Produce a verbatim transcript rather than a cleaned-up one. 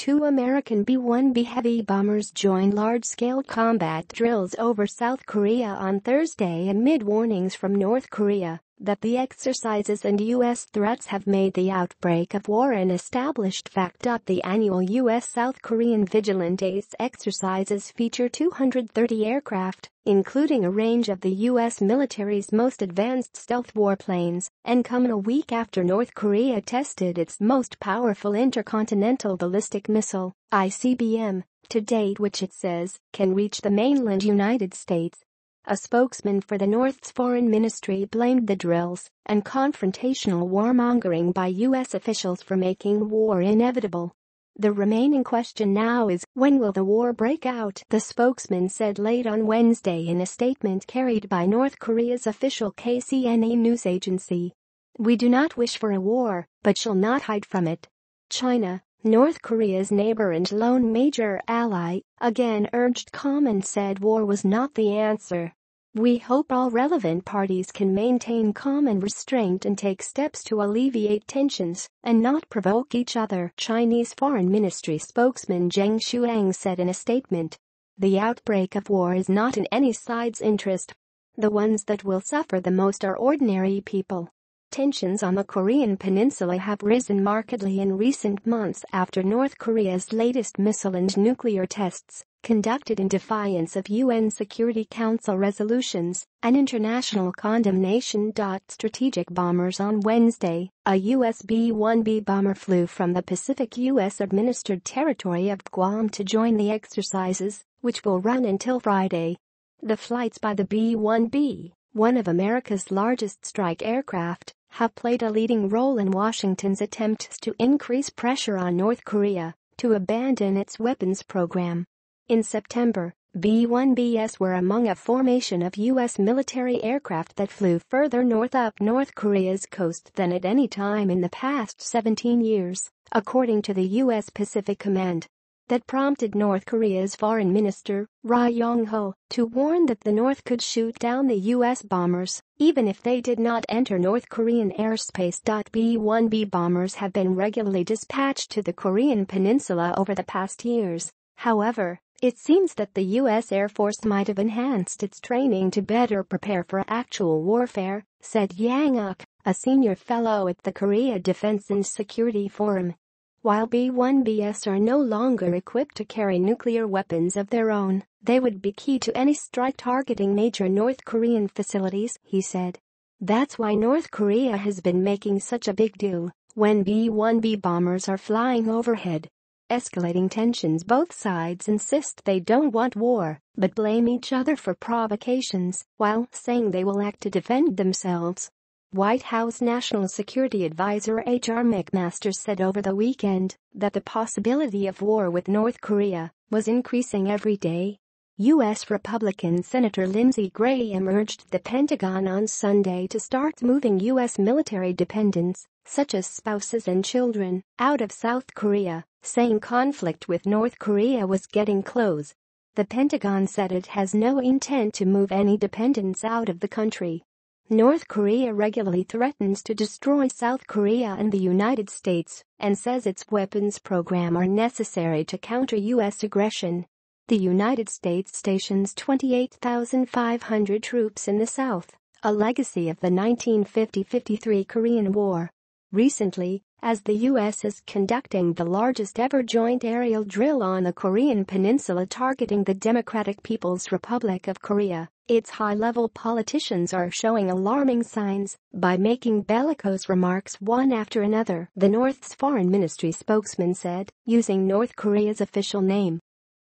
Two American B one B heavy bombers joined large-scale combat drills over South Korea on Thursday amid warnings from North Korea that the exercises and U S threats have made the outbreak of war an established fact. The annual U S South Korean Vigilant Ace exercises feature two hundred thirty aircraft, including a range of the U S military's most advanced stealth warplanes, and come a week after North Korea tested its most powerful intercontinental ballistic missile, I C B M, to date, which it says can reach the mainland United States. A spokesman for the North's foreign ministry blamed the drills and confrontational warmongering by U S officials for making war inevitable. The remaining question now is, when will the war break out? The spokesman said late on Wednesday in a statement carried by North Korea's official K C N A news agency. "We do not wish for a war, but shall not hide from it." China, North Korea's neighbor and lone major ally, again urged calm and said war was not the answer. "We hope all relevant parties can maintain calm and restraint and take steps to alleviate tensions and not provoke each other," Chinese Foreign Ministry spokesman Zheng Shuang said in a statement. "The outbreak of war is not in any side's interest. The ones that will suffer the most are ordinary people." Tensions on the Korean peninsula have risen markedly in recent months after North Korea's latest missile and nuclear tests, conducted in defiance of U N Security Council resolutions, and international condemnation. Strategic bombers on Wednesday, a U S B one B bomber flew from the Pacific U S-administered territory of Guam to join the exercises, which will run until Friday. The flights by the B one B, one of America's largest strike aircraft, have played a leading role in Washington's attempts to increase pressure on North Korea to abandon its weapons program. In September, B one Bs were among a formation of U S military aircraft that flew further north up North Korea's coast than at any time in the past seventeen years, according to the U S Pacific Command. That prompted North Korea's foreign minister, Ri Yong-ho, to warn that the North could shoot down the U S bombers, even if they did not enter North Korean airspace. B one B bombers have been regularly dispatched to the Korean peninsula over the past years. However, it seems that the U S Air Force might have enhanced its training to better prepare for actual warfare, said Yang Uk, a senior fellow at the Korea Defense and Security Forum. While B one Bs are no longer equipped to carry nuclear weapons of their own, they would be key to any strike targeting major North Korean facilities, he said. That's why North Korea has been making such a big deal when B one B bombers are flying overhead. Escalating tensions, both sides insist they don't want war, but blame each other for provocations, while saying they will act to defend themselves. White House National Security Advisor H R McMaster said over the weekend that the possibility of war with North Korea was increasing every day. U S Republican Senator Lindsey Graham urged the Pentagon on Sunday to start moving U S military dependents, such as spouses and children, out of South Korea, saying conflict with North Korea was getting close. The Pentagon said it has no intent to move any dependents out of the country. North Korea regularly threatens to destroy South Korea and the United States and says its weapons program are necessary to counter U S aggression. The United States stations twenty-eight thousand five hundred troops in the South, a legacy of the nineteen fifty to fifty-three Korean War. Recently, as the U S is conducting the largest ever joint aerial drill on the Korean peninsula targeting the Democratic People's Republic of Korea, its high-level politicians are showing alarming signs by making bellicose remarks one after another, the North's foreign ministry spokesman said, using North Korea's official name.